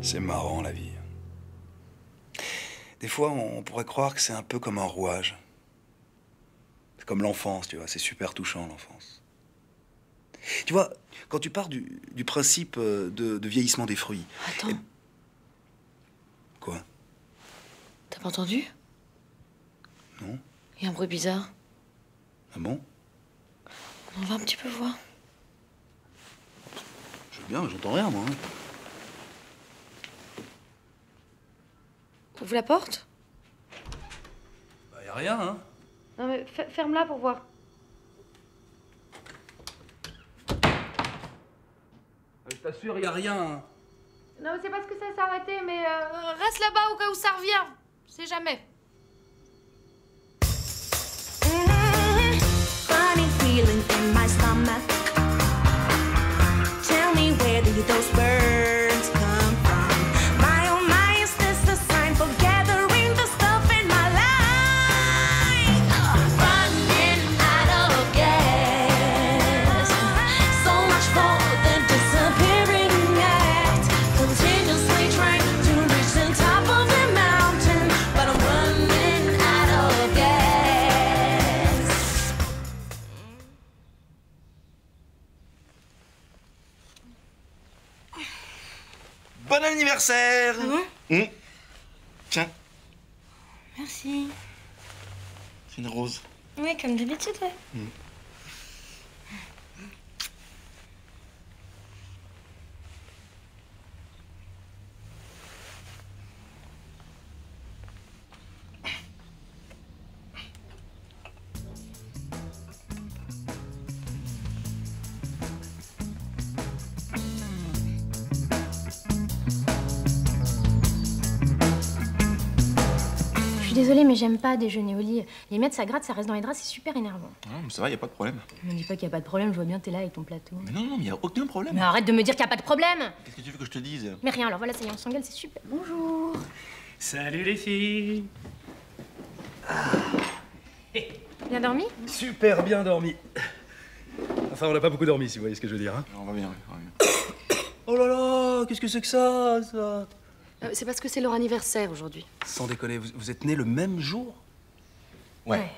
C'est marrant, la vie. Des fois, on pourrait croire que c'est un peu comme un rouage. C'est comme l'enfance, tu vois. C'est super touchant, l'enfance. Tu vois, quand tu pars du principe de vieillissement des fruits... Attends. Quoi? T'as pas entendu? Non? Il y a un bruit bizarre. Ah bon? On va un petit peu voir. Je veux bien, mais j'entends rien, moi. Ouvre la porte. Bah, y a rien, hein. Non mais ferme-la pour voir. Je t'assure, y a rien, hein. Non mais c'est parce que ça s'est arrêté, mais reste là-bas au cas où ça revient. Je sais jamais. Funny feeling in my stomach. Tell me where did those birds come from? My oh my, is this a sign for gathering the stuff in my life? Running out of gas. So much for the disappearing act. Continuously trying to reach the top of the mountain, but I'm running out of gas. Bon anniversaire! Ah bon? Tiens, Merci. c'est une rose. Oui, comme d'habitude, ouais. Je suis désolée, mais j'aime pas déjeuner au lit. Les miettes, ça gratte, ça reste dans les draps, c'est super énervant. Non, mais ça va, y a pas de problème. Me dis pas qu'il y a pas de problème, je vois bien t'es là avec ton plateau. Mais non, mais y a aucun problème. Mais arrête de me dire qu'il y a pas de problème. Qu'est-ce que tu veux que je te dise? Mais rien, alors voilà, ça y est, on s'engueule, c'est super. Bonjour. Salut les filles. Bien dormi? Super bien dormi. Enfin, on n'a pas beaucoup dormi, si vous voyez ce que je veux dire, hein. On va bien, on va bien. Oh là là, qu'est-ce que c'est que ça? C'est parce que c'est leur anniversaire aujourd'hui. Sans déconner, vous êtes nés le même jour? Ouais.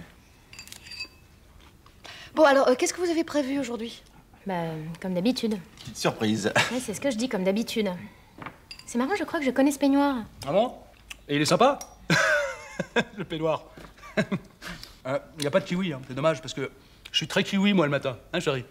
Bon alors, qu'est-ce que vous avez prévu aujourd'hui? Bah, comme d'habitude. Petite surprise. Ouais, c'est ce que je dis, comme d'habitude. C'est marrant, je crois que je connais ce peignoir. Ah bon? Et il est sympa? Le peignoir. Il n'y a pas de kiwi, hein. C'est dommage parce que je suis très kiwi moi le matin, hein chérie?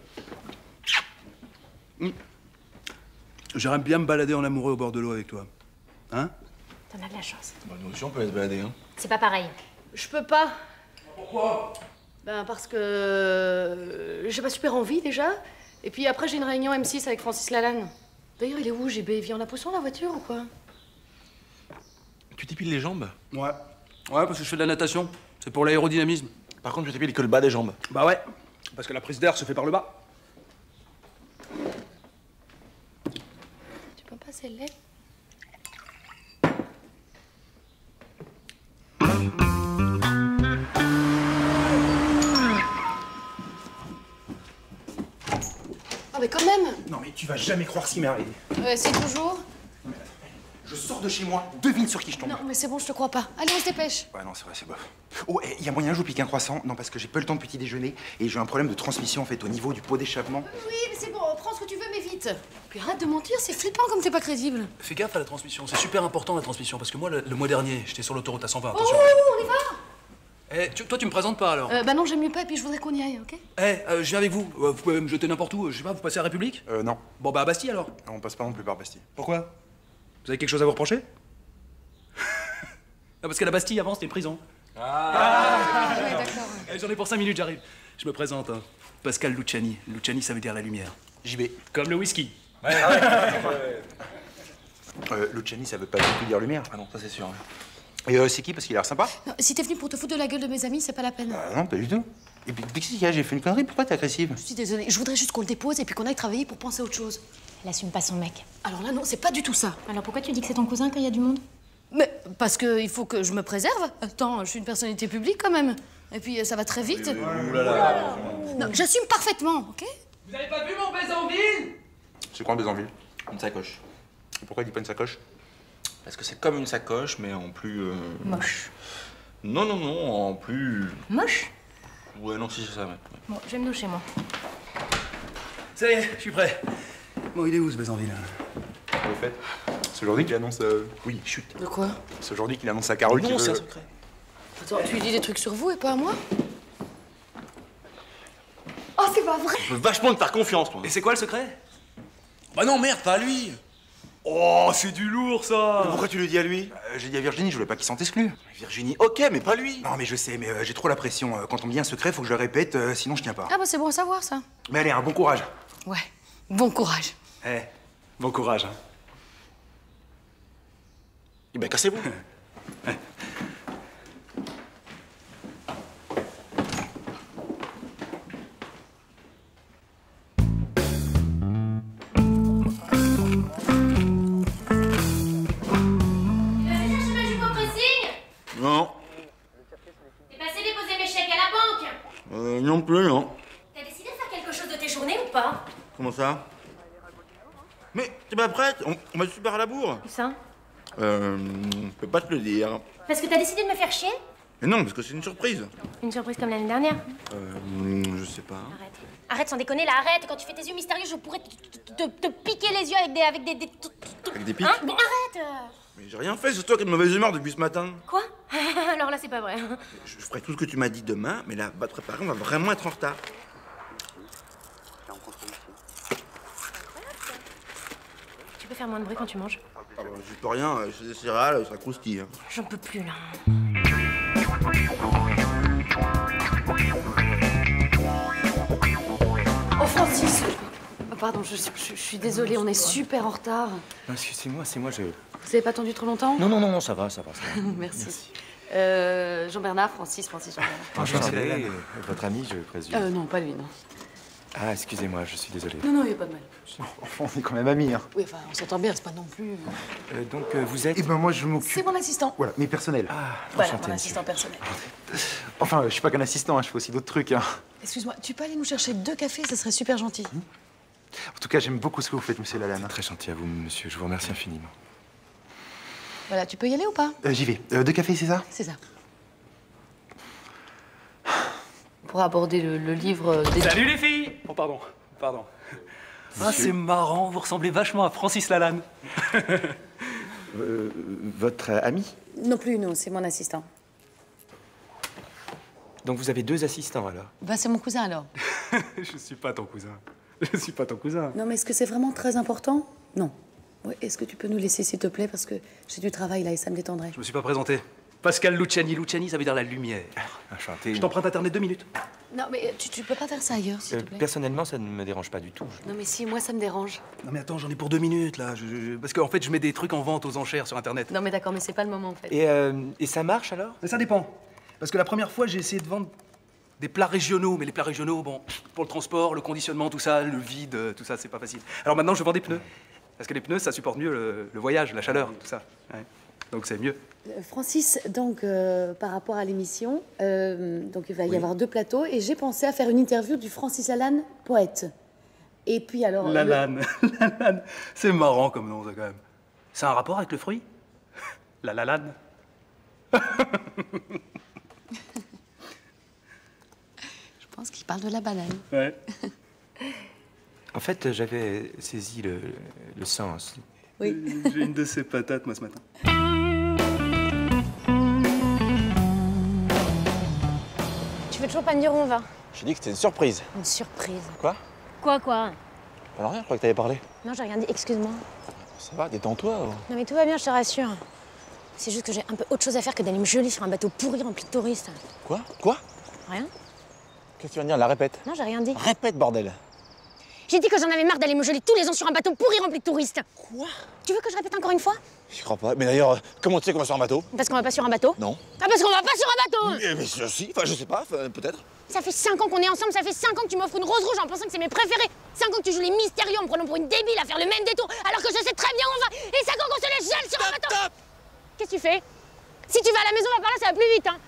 J'aimerais bien me balader en amoureux au bord de l'eau avec toi. Hein? T'en as de la chance. Bah, nous aussi, on peut aller se balader, hein. C'est pas pareil. Je peux pas. Pourquoi? Ben parce que j'ai pas super envie déjà. Et puis après j'ai une réunion M6 avec Francis Lalanne. D'ailleurs il est où GB? Vient en la poisson la voiture ou quoi? Tu t'épiles les jambes? Ouais. Ouais, parce que je fais de la natation. C'est pour l'aérodynamisme. Par contre, tu t'épiles que le bas des jambes. Bah ouais. Parce que la prise d'air se fait par le bas. Tu peux passer le lait? Ah mais quand même! Non mais tu vas jamais croire ce qui m'est arrivé. C'est toujours? Je sors de chez moi, devine sur qui je tombe. Non mais c'est bon, je te crois pas. Allez, on se dépêche. Ouais non c'est vrai, c'est bof. Oh, il y a moyen que je vous pique un croissant? Non parce que j'ai pas le temps de petit déjeuner et j'ai un problème de transmission en fait au niveau du pot d'échappement. Oui, mais c'est bon, prends ce que tu veux, mais vite. Puis arrête de mentir, c'est flippant comme t'es pas crédible. Fais gaffe à la transmission, c'est super important la transmission parce que moi le mois dernier j'étais sur l'autoroute à 120, Oh, attention. on y va? Toi tu me présentes pas alors? Bah non, j'aime mieux pas et puis je voudrais qu'on y aille, ok? Je viens avec vous, vous pouvez me jeter n'importe où, je sais pas, vous passez à République? Non. Bon bah à Bastille alors. On passe pas non plus par Bastille. Pourquoi? Vous avez quelque chose à vous reprocher? Ah, parce que la Bastille avant c'était une prison. Ouais, d'accord. J'en ai pour 5 minutes, j'arrive. Je me présente, hein. Pascal Luciani. Luciani ça veut dire la lumière. JB. Comme le whisky. Luciani ça veut pas du tout dire lumière. Ah non, ça c'est sûr. Et c'est qui parce qu'il a l'air sympa? Non, si t'es venu pour te foutre de la gueule de mes amis, c'est pas la peine. Non, pas du tout. Et puis qu'est-ce qu'il y a? J'ai fait une connerie, pourquoi t'es agressive? Je suis désolée, je voudrais juste qu'on le dépose et puis qu'on aille travailler pour penser à autre chose. Elle assume pas son mec. Alors là, non, c'est pas du tout ça. Alors pourquoi tu dis que c'est ton cousin quand il y a du monde? Mais parce qu'il faut que je me préserve. Attends, je suis une personnalité publique quand même. Et puis ça va très vite. Non, j'assume parfaitement, ok? Vous avez pas vu mon baiser en ville? C'est quoi un Bézanville? Une sacoche. Pourquoi il dit pas une sacoche? Parce que c'est comme une sacoche, mais en plus... Moche. Non, non, non, en plus... Moche? Ouais, non, si, c'est ça, ouais. Bon, je vais me doucher, moi. Ça y est, je suis prêt. Bon, il est où ce Bézanville? Au fait, c'est aujourd'hui qu'il annonce... Oui, chut. De quoi? C'est aujourd'hui qu'il annonce à Carole qu'il Non, veut... c'est un secret. Attends, tu lui dis des trucs sur vous et pas à moi? Oh, c'est pas vrai! Je veux vachement te faire confiance, moi. Et c'est quoi le secret? Bah non, merde, pas à lui. Oh, c'est du lourd, ça. Pourquoi tu le dis à lui? J'ai dit à Virginie, je voulais pas qu'il sente exclu. Virginie, ok, mais pas lui. Non, mais je sais, mais j'ai trop la pression. Quand on me dit un secret, faut que je le répète, sinon je tiens pas. Ah bah c'est bon à savoir, ça. Mais allez, un bon courage. Ouais, bon courage. Eh, bon courage, hein. Eh ben, cassez-vous. Non. T'es passé déposer mes chèques à la banque. Non plus, non. T'as décidé de faire quelque chose de tes journées ou pas? Comment ça? Mais t'es pas prête? On va super à la bourre. Où ça? Je peux pas te le dire. Parce que t'as décidé de me faire chier? Mais non, parce que c'est une surprise. Une surprise comme l'année dernière. Je sais pas. Arrête. Arrête sans déconner, là, arrête. Quand tu fais tes yeux mystérieux, je pourrais te piquer les yeux avec des... Avec des pics? Hein? Mais arrête. Mais j'ai rien fait, c'est toi qui es de mauvaise humeur depuis ce matin. Quoi? Alors là, c'est pas vrai. Je ferai tout ce que tu m'as dit demain, mais là, va te préparer, on va vraiment être en retard. Tu peux faire moins de bruit quand tu manges? Ah bah, j'y peux rien, c'est des céréales, ça croustille. J'en peux plus, là. Oh, Francis! Oh, pardon, je suis désolée, on est super en retard. Non, excusez-moi, c'est moi, je... Vous avez pas attendu trop longtemps? Non, non, non, non, ça va, ça va. Merci. Jean-Bernard, Francis, Jean-Bernard. Enchanté, votre ami, je présume. Non, pas lui, non. Ah, excusez-moi, je suis désolé. Non, non, il y a pas de mal. Enfin, on est quand même amis, hein. Oui, enfin, on s'entend bien, c'est pas non plus... Donc, vous êtes... Eh ben, moi, je m'occupe... C'est mon assistant. Voilà, mais personnel. Ah, Voilà, enchanté, mon monsieur. assistant personnel. Enfin, je suis pas qu'un assistant, hein, je fais aussi d'autres trucs, hein. Excuse-moi, tu peux aller nous chercher 2 cafés, ça serait super gentil. En tout cas, j'aime beaucoup ce que vous faites, monsieur Lalanne. Très gentil à vous, monsieur, je vous remercie infiniment. Voilà, tu peux y aller ou pas? J'y vais. 2 cafés, c'est ça? C'est ça. Pour aborder le livre des... Salut les filles. Oh, pardon. Ah, c'est marrant, vous ressemblez vachement à Francis Lalanne. Votre ami? Non plus, non, c'est mon assistant. Donc, vous avez 2 assistants, alors? Bah, c'est mon cousin, alors. Je suis pas ton cousin. Non, mais est-ce que c'est vraiment très important? Non. Ouais, est-ce que tu peux nous laisser, s'il te plaît, parce que j'ai du travail, là, et ça me détendrait. Je me suis pas présenté. Pascal Luciani. Luciani, ça veut dire la lumière. Enchanté. Je t'emprunte Internet 2 minutes. Non, mais tu peux pas faire ça ailleurs, s'il te plaît? Personnellement, ça ne me dérange pas du tout. Non, mais si, moi, ça me dérange. Non mais attends, j'en ai pour 2 minutes là. Parce qu'en fait, je mets des trucs en vente aux enchères sur Internet. Non, mais d'accord, mais c'est pas le moment, en fait. Et ça marche, alors? Mais ça dépend. Parce que la première fois, j'ai essayé de vendre des plats régionaux. Mais les plats régionaux, bon, pour le transport, le conditionnement, tout ça, le vide, tout ça, c'est pas facile. Alors maintenant, je vends des pneus. Parce que les pneus, ça supporte mieux le voyage, la chaleur, tout ça. Ouais. Donc c'est mieux. Francis, donc, par rapport à l'émission, donc il va y avoir 2 plateaux, et j'ai pensé à faire une interview du Francis Lalanne, poète. Et puis alors... Lalanne. Lalanne. C'est marrant comme nom, ça, quand même. C'est un rapport avec le fruit? La Lalanne. Je pense qu'il parle de la banane. Ouais. En fait, j'avais saisi le sens. Oui. J'ai une de ces patates, moi, ce matin. Tu veux toujours pas me dire où on va? J'ai dit que c'était une surprise. Une surprise. Quoi? Quoi? Bah non, rien, je crois que t'avais parlé. Non, j'ai rien dit, excuse-moi. Ça va, détends-toi. Non, mais tout va bien, je te rassure. C'est juste que j'ai un peu autre chose à faire que d'aller me geler sur un bateau pourri rempli de touristes. Quoi? Rien? Qu'est-ce que tu viens de dire? La répète. Non, j'ai rien dit. Répète, bordel. J'ai dit que j'en avais marre d'aller me geler tous les ans sur un bateau pourri rempli de touristes. Quoi? Tu veux que je répète encore une fois? Je crois pas. Mais d'ailleurs, comment tu sais qu'on va sur un bateau? Parce qu'on va pas sur un bateau? Non. Ah, parce qu'on va pas sur un bateau! Mais si, enfin je sais pas, peut-être. Ça fait 5 ans qu'on est ensemble, ça fait 5 ans que tu m'offres une rose rouge en pensant que c'est mes préférés. 5 ans que tu joues les mystérieux en me prenant pour une débile à faire le même détour alors que je sais très bien où on va. Et 5 ans qu'on se laisse gel sur un bateau. Stop! Qu'est-ce que tu fais? Si tu vas à la maison, on va par là, ça va plus vite, hein.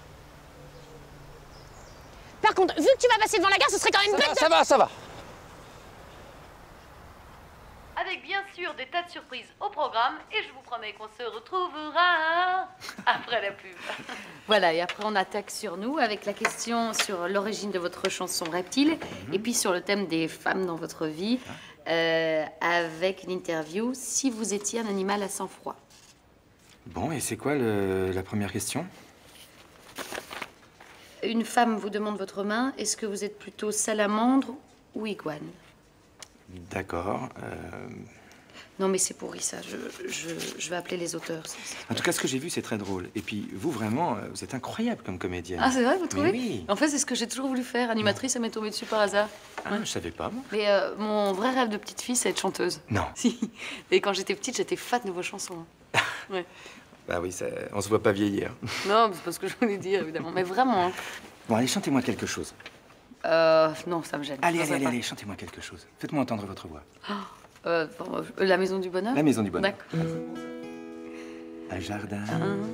Par contre, vu que tu vas passer devant la gare, ce serait quand même bête de... Ça va. Avec avec bien sûr des tas de surprises au programme et je vous promets qu'on se retrouvera après la pub. Voilà, et après on attaque sur nous avec la question sur l'origine de votre chanson Reptile et puis sur le thème des femmes dans votre vie avec une interview si vous étiez un animal à sang-froid. Bon, et c'est quoi la première question? Une femme vous demande votre main, est-ce que vous êtes plutôt salamandre ou iguane? D'accord. Non mais c'est pourri ça, je vais appeler les auteurs. En tout cas, ce que j'ai vu, c'est très drôle. Et puis, vous, vraiment, vous êtes incroyable comme comédienne. Ah c'est vrai, vous trouvez? Mais oui. En fait c'est ce que j'ai toujours voulu faire, animatrice, ça m'est tombé dessus par hasard. Ah, je savais pas, moi. Mais mon vrai rêve de petite fille, c'est être chanteuse. Non. Si. Et quand j'étais petite, j'étais fan de vos chansons. Ouais. Bah oui, on se voit pas vieillir. Non, mais c'est pas ce que je voulais dire, évidemment. Mais vraiment. Hein. Bon, allez, chantez-moi quelque chose. Non, ça me gêne. Allez, allez, chantez-moi quelque chose. Faites-moi entendre votre voix. La Maison du Bonheur? La Maison du Bonheur. D'accord. Un jardin.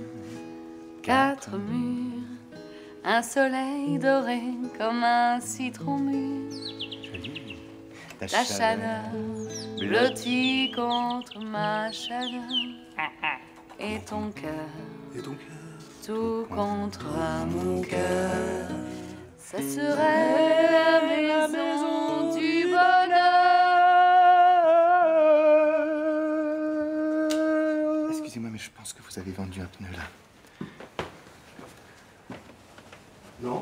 4 murs, un soleil doré comme un citron mûr. Joli. La chaleur blottie contre ma chaleur. Et ton cœur, tout contre mon cœur. Ça serait la maison du bonheur. Excusez-moi, mais je pense que vous avez vendu un pneu là. Non.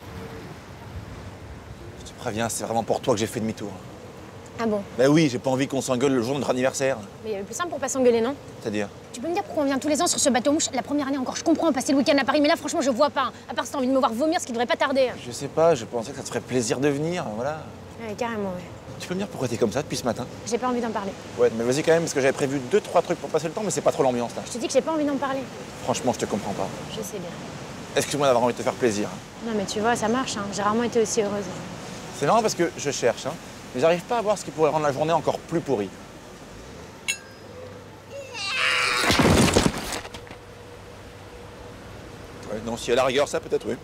Je te préviens, c'est vraiment pour toi que j'ai fait demi-tour. Ah bon? Bah oui, j'ai pas envie qu'on s'engueule le jour de notre anniversaire. Mais il y avait plus simple pour pas s'engueuler, non? C'est-à-dire? Tu peux me dire pourquoi on vient tous les ans sur ce bateau mouche? La première année encore, je comprends, passer le week-end à Paris, mais là, franchement, je vois pas. Hein. À part si t'as envie de me voir vomir, ce qui devrait pas tarder. Je sais pas, je pensais que ça te ferait plaisir de venir, voilà. Ouais, carrément, ouais. Tu peux me dire pourquoi t'es comme ça depuis ce matin? J'ai pas envie d'en parler. Ouais, mais vas-y quand même, parce que j'avais prévu 2-3 trucs pour passer le temps, mais c'est pas trop l'ambiance là. Je te dis que j'ai pas envie d'en parler. Franchement, je te comprends pas. Je sais bien. Excuse-moi d'avoir envie de te faire plaisir. Non, mais tu vois, ça marche, hein. J'ai rarement été aussi heureuse. C'est marrant parce que je cherche, hein, mais j'arrive pas à voir ce qui pourrait rendre la journée encore plus pourrie. Ouais, non, si à la rigueur, ça peut-être, oui.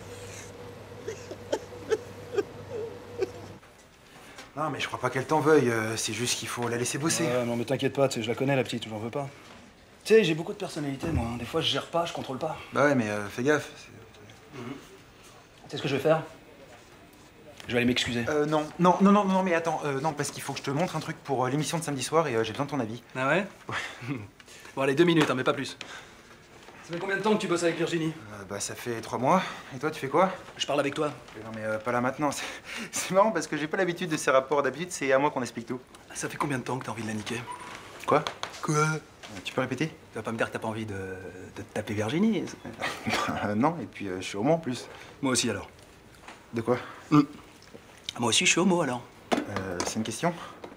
Non, mais je crois pas qu'elle t'en veuille. C'est juste qu'il faut la laisser bosser. Non, mais t'inquiète pas, tu sais, je la connais, la petite, j'en veux pas. Tu sais, j'ai beaucoup de personnalité, moi. Hein. Des fois, je gère pas, je contrôle pas. Bah ouais, mais fais gaffe. Tu sais ce que je vais faire? Je vais aller m'excuser. Non, mais attends. Non, parce qu'il faut que je te montre un truc pour l'émission de samedi soir et j'ai besoin de ton avis. Ah ouais? Bon, allez, 2 minutes, hein, mais pas plus. Ça fait combien de temps que tu bosses avec Virginie? Bah, ça fait 3 mois. Et toi, tu fais quoi? Je parle avec toi. Non, mais pas là maintenant. C'est marrant parce que j'ai pas l'habitude de ces rapports. D'habitude, c'est à moi qu'on explique tout. Ça fait combien de temps que t'as envie de la niquer? Quoi? Tu peux répéter? Tu vas pas me dire que t'as pas envie de te taper Virginie? Non, et puis je suis homo en plus. Moi aussi, alors. De quoi? Moi aussi, je suis homo, alors. C'est une question?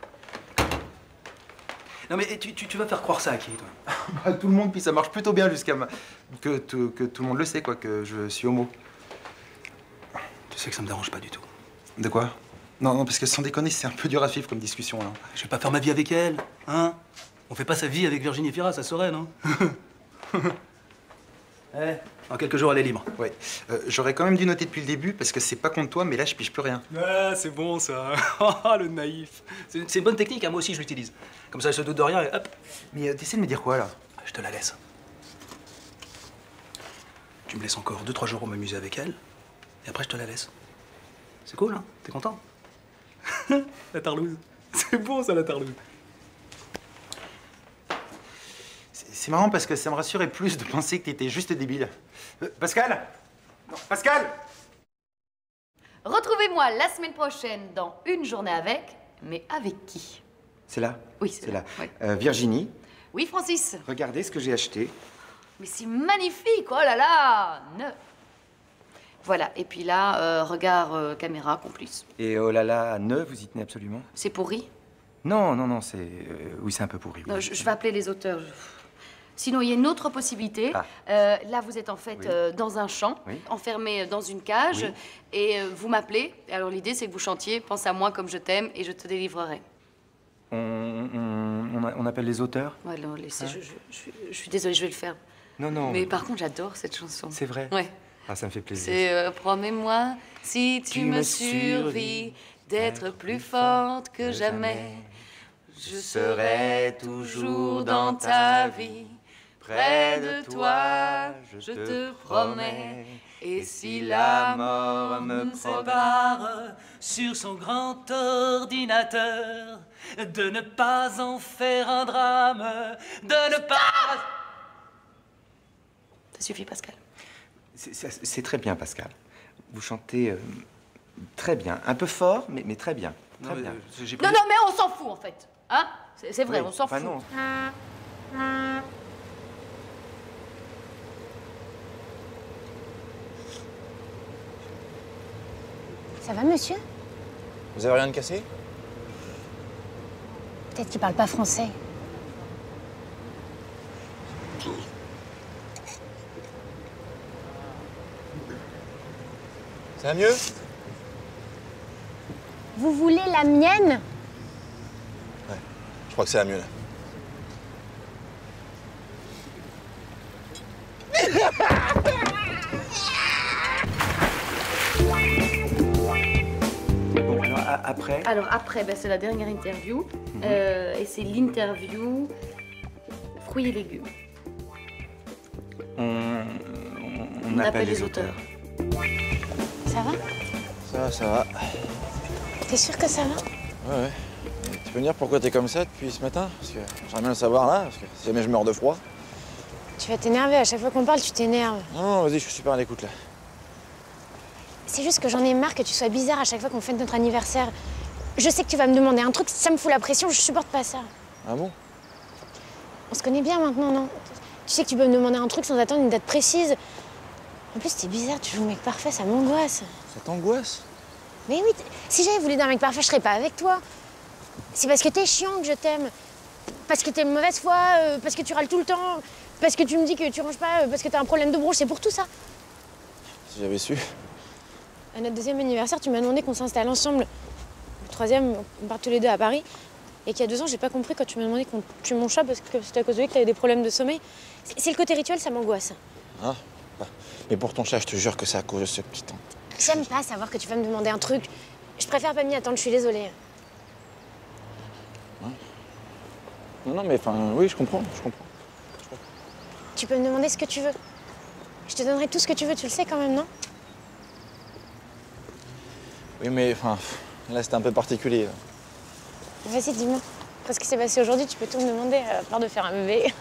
Non, mais tu vas faire croire ça à qui, toi? Bah, tout le monde, puis ça marche plutôt bien jusqu'à que tout le monde le sait, quoi, que je suis homo. Tu sais que ça me dérange pas du tout. De quoi? Non, parce que sans déconner, c'est un peu dur à suivre comme discussion, là. Je vais pas faire ma vie avec elle, hein? On fait pas sa vie avec Virginie Fira, ça saurait, non? Eh, en quelques jours, elle est libre. Ouais. J'aurais quand même dû noter depuis le début, parce que c'est pas contre toi, mais là, je pige plus rien. Ah, c'est bon, ça. Ah, le naïf. C'est une bonne technique, hein, moi aussi, je l'utilise. Comme ça, elle se doute de rien et hop. Mais t'essaies de me dire quoi, là? Je te la laisse. Tu me laisses encore 2-3 jours pour m'amuser avec elle, et après, je te la laisse. C'est cool, hein? T'es content? La tarlouse. C'est bon, ça, la tarlouse. C'est marrant parce que ça me rassurait plus de penser que t'étais juste débile. Pascal? Non, Pascal? Retrouvez-moi la semaine prochaine dans Une journée avec, mais avec qui? C'est là? Oui, c'est là. Oui. Virginie, Oui, Francis. regardez ce que j'ai acheté. Mais c'est magnifique, oh là là! Voilà, et puis là, regard caméra complice. Et oh là là, neuf, vous y tenez absolument? C'est pourri? Non, c'est... oui, c'est un peu pourri. Non, oui. je vais appeler les auteurs. Sinon, il y a une autre possibilité. Ah. Là, vous êtes en fait Oui. dans un champ, Oui. enfermé dans une cage, Oui. et vous m'appelez. Alors l'idée, c'est que vous chantiez « Pense à moi comme je t'aime et je te délivrerai ». On appelle les auteurs? Ouais, non, laissez, je suis désolée, je vais le faire. Non. Mais par contre, j'adore cette chanson. C'est vrai? Ouais. Ah, ça me fait plaisir. C'est promets-moi, si tu me survis, d'être plus forte que jamais. Je serai toujours dans ta vie, près de toi, je te promets. Et si la mort me sépare sur son grand ordinateur, de ne pas en faire un drame, de ne pas... Ça suffit, Pascal. C'est très bien, Pascal. Vous chantez très bien. Un peu fort, mais très bien. Très bien. Non, non, mais on s'en fout, en fait. Hein? C'est vrai, Oui, on s'en enfin, fout. non. Ça va, monsieur? Vous avez rien de cassé? Peut-être qu'il parle pas français. Ça va mieux? Vous voulez la mienne? Ouais, je crois que ça va mieux là. Bon, alors après... Alors après, ben, c'est la dernière interview. Et c'est l'interview fruits et légumes. On appelle les auteurs. Ça va? Ça va. T'es sûr que ça va? Ouais. Et tu peux me dire pourquoi t'es comme ça depuis ce matin? Parce que j'aimerais bien le savoir là, parce que si jamais je meurs de froid. Tu vas t'énerver, à chaque fois qu'on parle, tu t'énerves. Non, vas-y, je suis super à l'écoute là. C'est juste que j'en ai marre que tu sois bizarre à chaque fois qu'on fête notre anniversaire. Je sais que tu vas me demander un truc, ça me fout la pression, je supporte pas ça. Ah bon? On se connaît bien maintenant, non? Tu sais que tu peux me demander un truc sans attendre une date précise. En plus, t'es bizarre, tu joues le mec parfait, ça m'angoisse. Ça t'angoisse? Mais oui, si j'avais voulu d'un mec parfait, je serais pas avec toi. C'est parce que t'es chiant que je t'aime. Parce que t'es de mauvaise foi, parce que tu râles tout le temps, parce que tu me dis que tu ranges pas, parce que t'as un problème de bronche, c'est pour tout ça. Si j'avais su. À notre deuxième anniversaire, tu m'as demandé qu'on s'installe ensemble. Le troisième, on part tous les deux à Paris. Et qu'il y a 2 ans, j'ai pas compris quand tu m'as demandé qu'on tue mon chat parce que c'était à cause de lui que t'avais des problèmes de sommeil. C'est le côté rituel, ça m'angoisse. Ah, mais pour ton chat, je te jure que c'est à cause de ce petit temps. J'aime pas savoir que tu vas me demander un truc. Je préfère pas m'y attendre, je suis désolée. Non, mais enfin, oui, je comprends. Tu peux me demander ce que tu veux. Je te donnerai tout ce que tu veux, tu le sais quand même, non? Oui, mais enfin, là, c'était un peu particulier. Là. Vas-y, dis-moi. Après ce qui s'est passé aujourd'hui, tu peux tout me demander, à part de faire un bébé.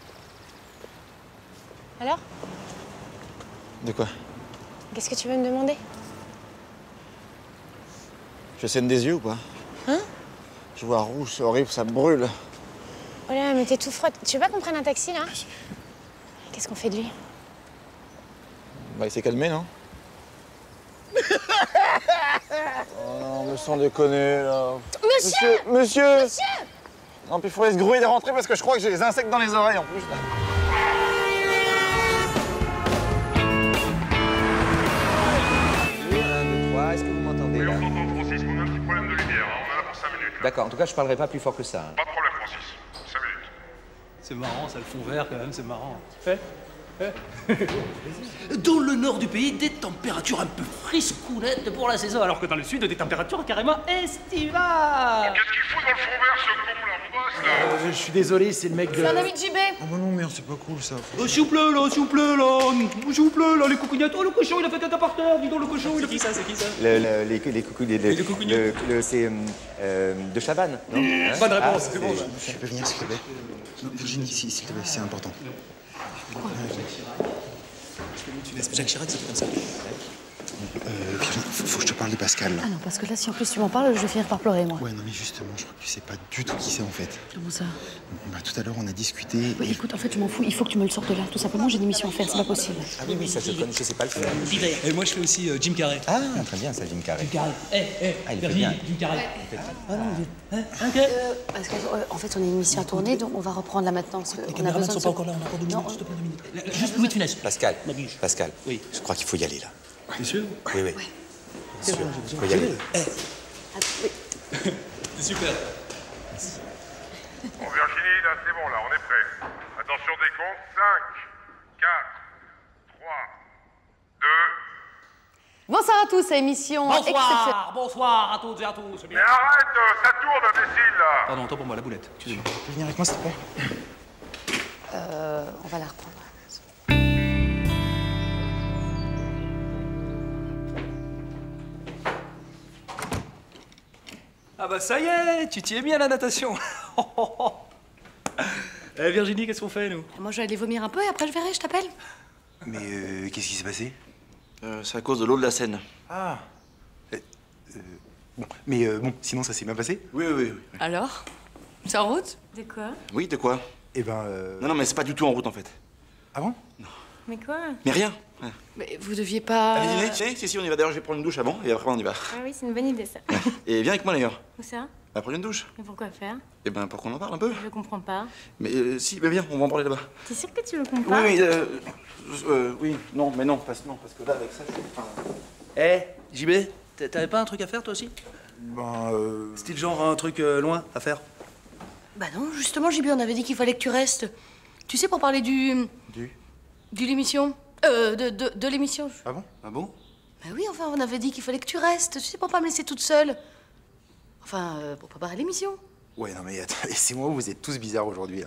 Alors? De quoi? Qu'est-ce que tu veux me demander? Je saigne des yeux ou pas? Hein? Je vois rouge, c'est horrible, ça me brûle. Oh là, mais t'es tout froid. Tu veux pas qu'on prenne un taxi, là? Qu'est-ce qu'on fait de lui? Bah, il s'est calmé, non? Oh non, me sans déconner, là. Monsieur! Non, puis il faudrait se grouiller de rentrer parce que je crois que j'ai des insectes dans les oreilles, en plus, là. Est-ce que vous m'entendez là? Oui, on t'entend, Francis, on a un petit problème de lumière, hein. On en a pour 5 minutes. Là. D'accord, en tout cas, je parlerai pas plus fort que ça. Hein. Pas de problème, Francis. 5 minutes. C'est marrant, ça, le fond vert, quand même, c'est marrant. Dans le nord du pays, des températures un peu friscounettes pour la saison, alors que dans le sud, des températures carrément estivales. Qu'est-ce qu'il fout dans le fond vert, ce con, là, mon boss, là? Je suis désolé, c'est le mec de... C'est un ami de JB. Oh bah non, merde, c'est pas cool ça. S'il vous plaît, là, les coucougnettes. Oh, le cochon, il a fait tête à par terre, dis donc, le cochon, il a fait... C'est qui ça? Les coucougnettes. C'est de Chavannes, non? Bonne réponse, c'est bon. Je peux venir, s'il te plaît? Non, Virginie, s'il te plaît, c'est important. Jacques Chirac, c'était comme ça. Virginie, faut que je te parle de Pascal. Là. Ah non, parce que là, si en plus tu m'en parles, je vais finir par pleurer, moi. Ouais, non, mais justement, je crois que tu sais pas du tout qui c'est en fait. Comment ça? Bah, tout à l'heure, on a discuté. Ouais, et... écoute, en fait, je m'en fous. Il faut que tu me le sortes de là. Tout simplement, j'ai des missions à faire, c'est pas possible. Ah oui, ça je connais, je sais pas le faire. Et moi, je fais aussi Jim Carrey. Ah, très bien ça, Jim Carrey. Ah, il fait bien. Jim Carrey. Ah non, Parce qu'en fait, on a une mission à tourner, donc on va reprendre là maintenant. Parce les qu'on a caméramans besoin ne de sont pas encore là, on a encore 2 minutes, s'il te plaît, 2 minutes. Juste Louis de Funès. Pascal, Oui. je crois qu'il faut y aller là. T'es sûr? Oui. Bien sûr, il faut y aller. C'est super. Bon, Virginie, là, c'est bon, là, on est prêt. Attention, décompte. 5, 4, 3, Bonsoir à tous, émission exceptionnelle. Bonsoir à toutes et à tous. Mais arrête, ça tourne, imbécile, là. Pardon, autant pour moi, la boulette. Excusez-moi. Tu peux venir avec moi, s'il te plaît? On va la reprendre. Ah bah ça y est, tu t'y es mis à la natation. Virginie, qu'est-ce qu'on fait, nous? Moi, je vais aller vomir un peu et après, je verrai, je t'appelle. Mais qu'est-ce qui s'est passé? C'est à cause de l'eau de la Seine. Ah. Bon, mais bon, sinon ça s'est bien passé? Oui. Alors? C'est en route? De quoi? Oui, de quoi? Eh ben. Non, mais c'est pas du tout en route en fait. Ah bon? Mais quoi? Mais rien. Mais vous deviez pas... Allez, dîner? Si, on y va. D'ailleurs, je vais prendre une douche avant et après on y va. Ah oui, c'est une bonne idée ça. Et viens avec moi d'ailleurs. Où ça? Va prendre une douche. Mais pourquoi faire? Eh ben, pour qu'on en parle un peu. Je comprends pas. Mais si, mais viens, on va en parler là-bas. T'es sûr que tu veux qu'on parle? Oui, non, mais non, parce que là, avec ça, je suis... Eh, JB, t'avais pas un truc à faire, toi aussi? Ben C'était genre un truc loin à faire? Bah non, justement, JB, on avait dit qu'il fallait que tu restes. Tu sais, pour parler de l'émission. De l'émission. Ah bon? Ah bon? Bah oui, enfin, on avait dit qu'il fallait que tu restes. Tu sais, pour pas me laisser toute seule. Enfin, pour préparer l'émission. Ouais, non mais attends, laissez-moi, vous êtes tous bizarres aujourd'hui, là.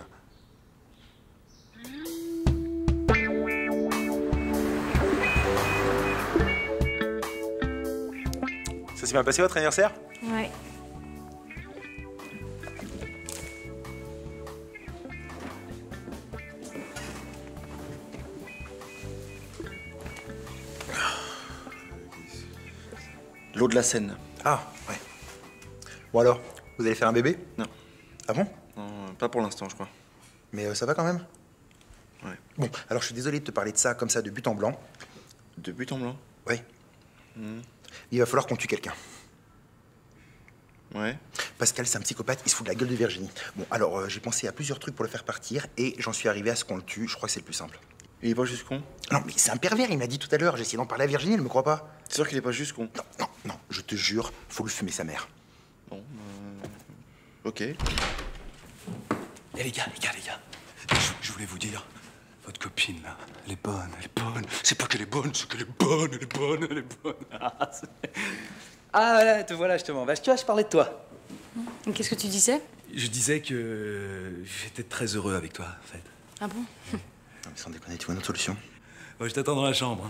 Ça s'est bien passé votre anniversaire? Ouais. L'eau de la Seine. Ah, ouais. Bon alors, vous allez faire un bébé? Non. Ah bon? Non, pas pour l'instant, je crois. Mais ça va quand même? Ouais. Bon, alors je suis désolé de te parler de ça comme ça de but en blanc. De but en blanc? Ouais. Il va falloir qu'on tue quelqu'un. Ouais. Pascal, c'est un psychopathe, il se fout de la gueule de Virginie. Bon, alors j'ai pensé à plusieurs trucs pour le faire partir et j'en suis arrivé à ce qu'on le tue. Je crois que c'est le plus simple. Et il est pas juste con? Non, mais c'est un pervers, il m'a dit tout à l'heure. J'ai essayé d'en parler à Virginie, elle me croit pas. C'est sûr qu'il est pas juste con? Non, je te jure, faut le fumer sa mère. Bon, ok. Eh les gars, je voulais vous dire, votre copine là, elle est bonne. C'est pas qu'elle est bonne, c'est qu'elle est bonne. Ah voilà, te voilà justement. Bah, tu vois, je parlais de toi. Qu'est-ce que tu disais? Je disais que j'étais très heureux avec toi, en fait. Ah bon? Non, mais sans déconner, tu vois une autre solution? Bon, je t'attends dans la chambre. Hein.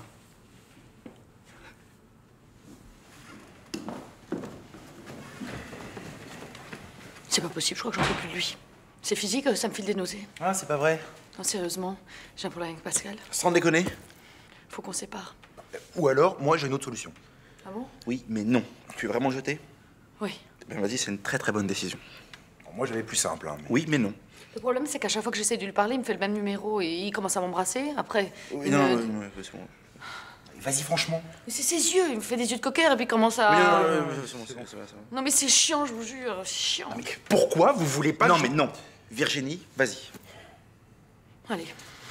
C'est pas possible, je crois que j'en peux plus de lui. C'est physique, ça me file des nausées. Ah, c'est pas vrai. Non, sérieusement, j'ai un problème avec Pascal. Sans déconner? Faut qu'on sépare. Ou alors, moi, j'ai une autre solution. Ah bon? Oui, mais non. Tu veux vraiment le jeter? Oui. Ben vas-y, c'est une très très bonne décision. Bon, moi, j'avais plus simple, hein. Mais... Oui, mais non. Le problème, c'est qu'à chaque fois que j'essaie de lui parler, il me fait le même numéro et il commence à m'embrasser. Après, Oui, il non, me... non, c'est bon. Vas-y, franchement. Mais c'est ses yeux, il me fait des yeux de cocker et puis il commence à... Oui, c'est bon. Non mais c'est chiant, je vous jure, c'est chiant. Mais pourquoi vous voulez pas... Non, mais non. Virginie, vas-y. Allez.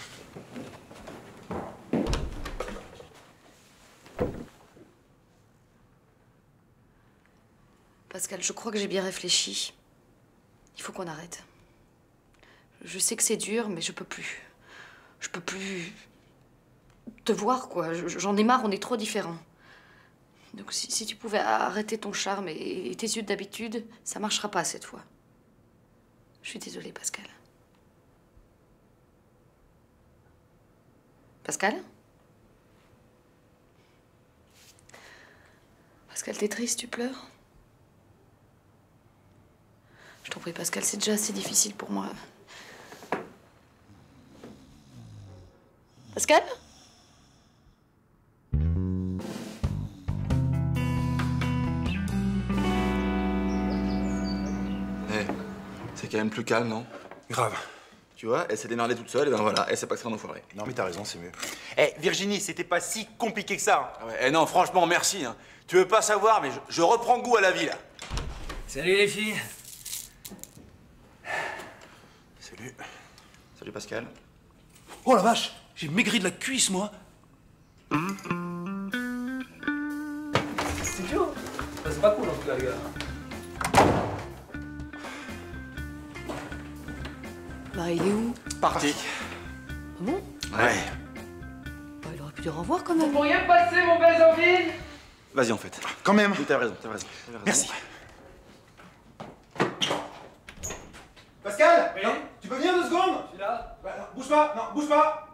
Pascal, je crois que j'ai bien réfléchi. Il faut qu'on arrête. Je sais que c'est dur, mais je peux plus. Je peux plus te voir, quoi. J'en ai marre, on est trop différents. Donc si tu pouvais arrêter ton charme et tes yeux d'habitude, ça marchera pas cette fois. Je suis désolée, Pascal. Pascal? Pascal, t'es triste, tu pleures? Je t'en prie, Pascal, c'est déjà assez difficile pour moi. Pascal? C'est quand même plus calme, non? Grave. Tu vois, elle s'est démerdée toute seule, et ben voilà, elle s'est pas créée en enfoiré. Non, mais t'as raison, c'est mieux. Eh, Virginie, c'était pas si compliqué que ça. Ah ouais, non, franchement, merci. Hein. Tu veux pas savoir, mais je reprends goût à la vie, là. Salut les filles. Salut. Salut, Pascal. Oh la vache, j'ai maigri de la cuisse, moi. C'est dur. C'est pas cool, en tout cas, les gars. Bah, il est où? Parti. Ah bon? Ouais. Bah, il aurait pu dire au revoir, quand même. Vous pourriez me passer mon Basoville? Vas-y, en fait. Quand même. Oui, t'as raison. Merci. Pascal, Oui. non, tu peux venir 2 secondes? Je suis là. Bouge pas, non, bouge pas.